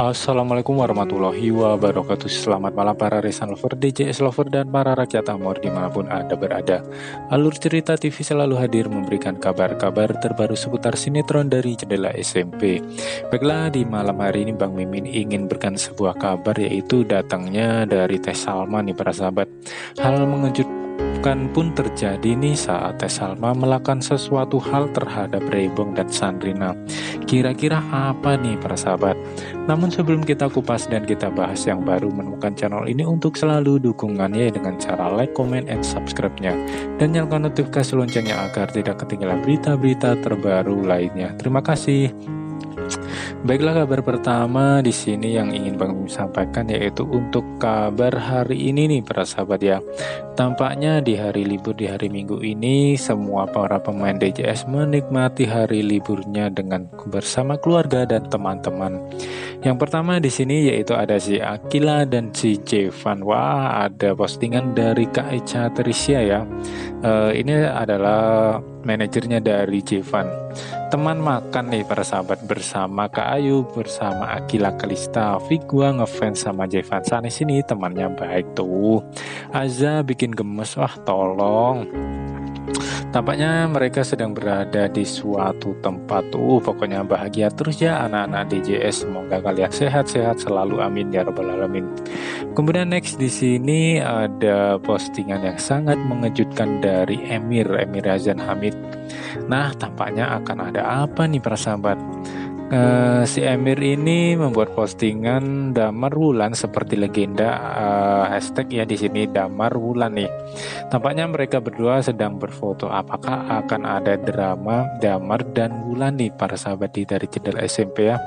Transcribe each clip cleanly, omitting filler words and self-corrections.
Assalamualaikum warahmatullahi wabarakatuh. Selamat malam para Resan Lover, DJS Lover, dan para rakyat Amor dimanapun Anda berada. Alur Cerita TV selalu hadir memberikan kabar-kabar terbaru seputar sinetron dari jendela SMP. Baiklah, di malam hari ini Bang Mimin ingin berikan sebuah kabar, yaitu datangnya dari Teh Salma nih para sahabat. Hal mengejutkan pun terjadi nih saat Teh Salma melakukan sesuatu hal terhadap Rebong dan Sandrina. Kira-kira apa nih para sahabat? Namun sebelum kita kupas dan kita bahas, yang baru menemukan channel ini untuk selalu dukungannya dengan cara like, comment, and subscribe-nya. Dan nyalakan notifikasi loncengnya agar tidak ketinggalan berita-berita terbaru lainnya. Terima kasih. Baiklah, kabar pertama di sini yang ingin Bang Mimin sampaikan yaitu untuk kabar hari ini nih para sahabat ya. Tampaknya di hari libur di hari Minggu ini semua para pemain DJS menikmati hari liburnya dengan bersama keluarga dan teman-teman. Yang pertama di sini yaitu ada si Akila dan si Jevan. Wah, ada postingan dari Kak Echa Trisya ya. Ini adalah manajernya dari Jevan. Teman makan nih para sahabat bersama Kak Ayu, bersama Akila Kalista. Gua ngefans sama Jevan. Sana sini temannya baik tuh. Aza bikin gemes, wah tolong. Tampaknya mereka sedang berada di suatu tempat tuh. Pokoknya bahagia terus ya anak-anak DJS. Semoga kalian sehat-sehat selalu, amin ya rabbal alamin. Kemudian next di sini ada postingan yang sangat mengejutkan dari Emir Razan Hamid. Nah, tampaknya akan ada apa nih para sahabat? Si Emir ini membuat postingan Damar Wulan seperti legenda, hashtag ya di sini Damar Wulan nih. Tampaknya mereka berdua sedang berfoto. Apakah akan ada drama Damar dan Wulan nih para sahabat dari jendela SMP ya?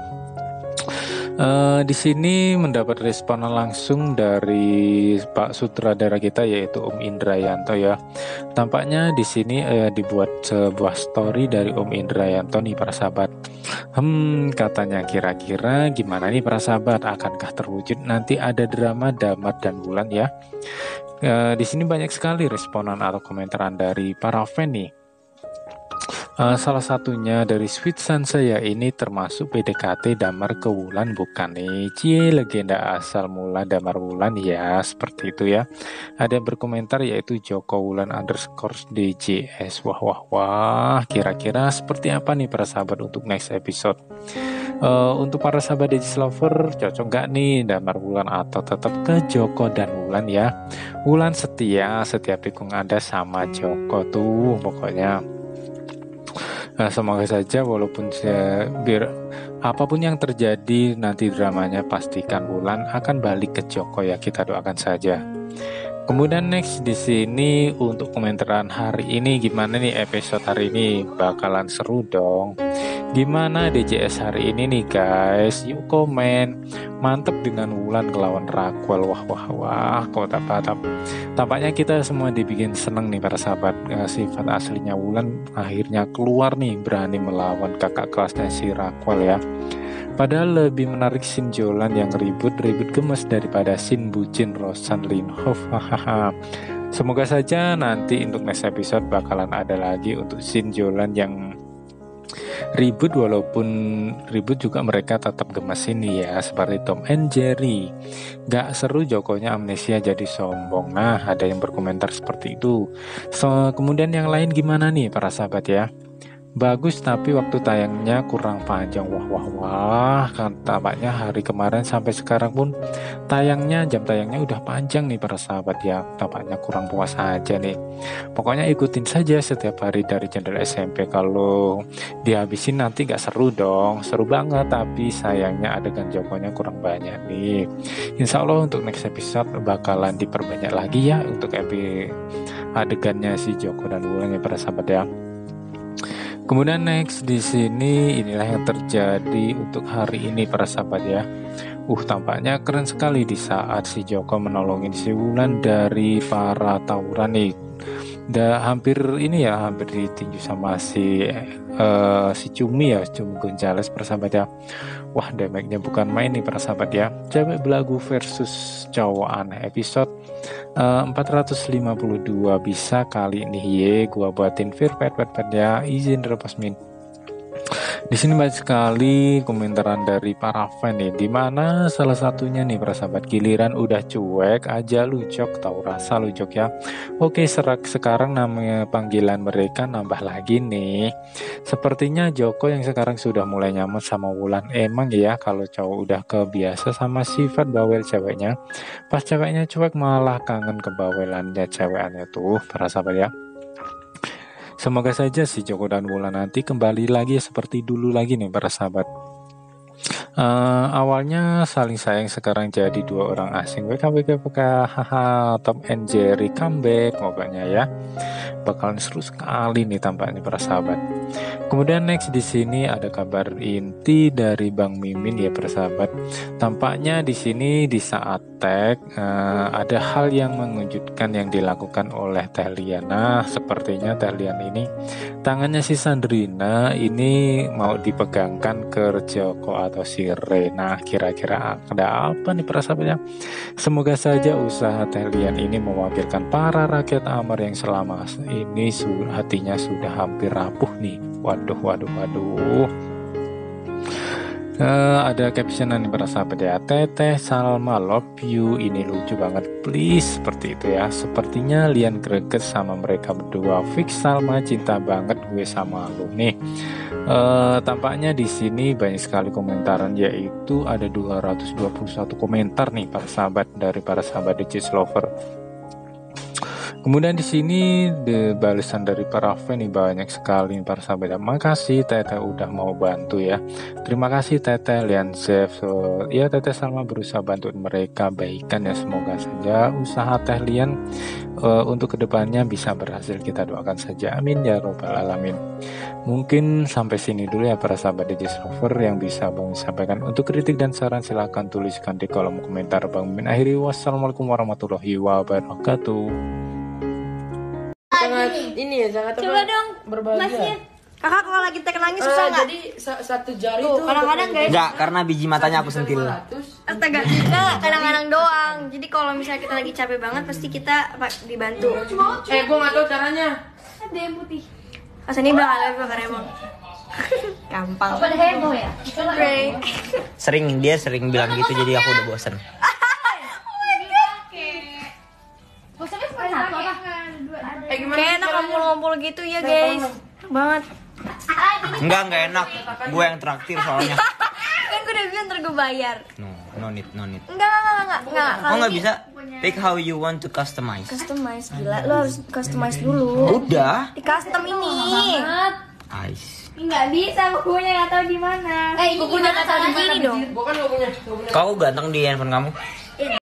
Di sini mendapat respon langsung dari Pak Sutradara kita yaitu Om Indrayanto ya. Tampaknya di sini dibuat sebuah story dari Om Indrayanto nih para sahabat. Katanya kira-kira gimana nih para sahabat? Akankah terwujud nanti ada drama Damar dan Wulan ya? Di sini banyak sekali responan atau komentaran dari para fan nih. Salah satunya dari Sweet Sun saya ini termasuk PDKT Damar ke Wulan bukan nih? Cie, legenda asal mula Damar Wulan ya, seperti itu ya. Ada yang berkomentar yaitu Joko Wulan _ DJS. Wah, kira-kira seperti apa nih para sahabat untuk next episode? Untuk para sahabat DJS Lover, cocok gak nih Damar Wulan atau tetap ke Joko dan Wulan ya? Wulan setia, setiap dukung Anda sama Joko tuh pokoknya. Semoga saja walaupun biar apapun yang terjadi nanti dramanya pastikan Wulan akan balik ke Joko ya, kita doakan saja. Kemudian next di sini untuk komentaran hari ini, gimana nih episode hari ini? Bakalan seru dong. Gimana DJS hari ini nih guys? Yuk komen. Mantep dengan Wulan ngelawan Raquel. Wah. Tampaknya kita semua dibikin seneng nih para sahabat. Sifat aslinya Wulan akhirnya keluar nih, berani melawan kakak kelasnya si Raquel ya. Padahal lebih menarik scene Jolan yang ribut gemes daripada scene bucin Rosan Linhoff. Semoga saja nanti untuk next episode bakalan ada lagi untuk scene Jolan yang ribut, walaupun ribut juga mereka tetap gemes ini ya, seperti Tom and Jerry. Gak seru Jokonya amnesia jadi sombong. Nah, ada yang berkomentar seperti itu. Kemudian yang lain gimana nih para sahabat ya? Bagus tapi waktu tayangnya kurang panjang. Wah, kan tampaknya hari kemarin sampai sekarang pun jam tayangnya udah panjang nih para sahabat ya. Tampaknya kurang puas aja nih. Pokoknya ikutin saja setiap hari dari jendela SMP. Kalau dihabisin nanti gak seru dong. Seru banget tapi sayangnya adegan Jokonya kurang banyak nih. Insya Allah untuk next episode bakalan diperbanyak lagi ya untuk adegannya si Joko dan Wulan ya para sahabat ya. Kemudian next di sini inilah yang terjadi untuk hari ini para sahabat ya. Tampaknya keren sekali di saat si Joko menolongin si Wulan dari para tawuran nih. Hampir ditinju sama si Cumi ya, Cumi Gonzales para sahabat ya. Wah, damage-nya bukan main nih para sahabat ya. Cewek belagu versus cowok aneh episode 452 bisa kali ini gua buatin ya, izin repasmin. Di sini banyak sekali komentaran dari para fan nih, dimana salah satunya nih para sahabat, giliran udah cuek aja lucok, tahu rasa lucok ya. Oke, sekarang namanya panggilan mereka nambah lagi nih. Sepertinya Joko yang sekarang sudah mulai nyaman sama Wulan. Emang ya kalau cowok udah kebiasa sama sifat bawel ceweknya, pas ceweknya cuek malah kangen kebawelannya cewekannya tuh para sahabat ya. Semoga saja si Joko dan Wulan nanti kembali lagi seperti dulu lagi nih para sahabat. Awalnya saling sayang, sekarang jadi dua orang asing. WKWK haha, Tom and Jerry comeback pokoknya ya. Bakalan seru sekali nih tampaknya para sahabat. Kemudian next di sini ada kabar inti dari Bang Mimin ya para sahabat. Tampaknya di sini di saat tag ada hal yang mengejutkan yang dilakukan oleh Teh Liana. Sepertinya Teh Liana ini tangannya si Sandrina ini mau dipegangkan ke Joko atau si Rena. Kira-kira ada apa nih para sahabat ya? Semoga saja usaha Teh Lian ini mewakilkan para rakyat Amar yang selama ini hatinya sudah hampir rapuh nih. Waduh. Ada captionan nih para sahabat ya. Teteh Salma love you, ini lucu banget, please, seperti itu ya. Sepertinya Lian greget sama mereka berdua. Fix Salma cinta banget gue sama lu nih. Tampaknya di sini banyak sekali komentaran, yaitu ada 221 komentar nih para sahabat dari para sahabat DJ Lover. Kemudian di sini balasan dari para fan nih banyak sekali para sahabat. Makasih Teteh udah mau bantu ya. Terima kasih Teteh Lian Chef. Ya Teteh Salma berusaha bantu mereka baikan ya. Semoga saja usaha Teh Lian untuk kedepannya bisa berhasil. Kita doakan saja. Amin ya robbal alamin. Mungkin sampai sini dulu ya para sahabat DJ Lover yang bisa Bang sampaikan. Untuk kritik dan saran silahkan tuliskan di kolom komentar. Bang Mimin akhiri, wassalamualaikum warahmatullahi wabarakatuh. Sangat ini ya, sangat coba dong berbahagia. Kakak kalau lagi tekan nangis susah nggak? Jadi satu jari Tuh, tuh kadang-kadang guys. Enggak, karena biji matanya aku sentil. Astaga, kita kadang-kadang doang. Jadi kalau misalnya kita lagi capek banget pasti kita dibantu. Gua nggak tahu caranya. Ada yang putih. Pas ini bakal bakar emang. Gampang. Pada heboh ya? Great. Dia sering bilang gitu, jadi aku udah bosen. Bosannya cuma satu apa? Kayak enak ngumpul-ngumpul gitu ya guys. Enak banget. Enggak enak. Gue yang traktir soalnya. Kan gue udah bilang ntar gue bayar. No need. Enggak. Oh nggak bisa. Pick how you want to customize. Customize, gila. Lo harus customize dulu. Udah. Di custom ini. Ice. Nggak bisa, bukunya nggak tahu di mana. Bukunya nggak tahu di sini dong. Gua kan nggak punya. Kau ganteng di handphone kamu.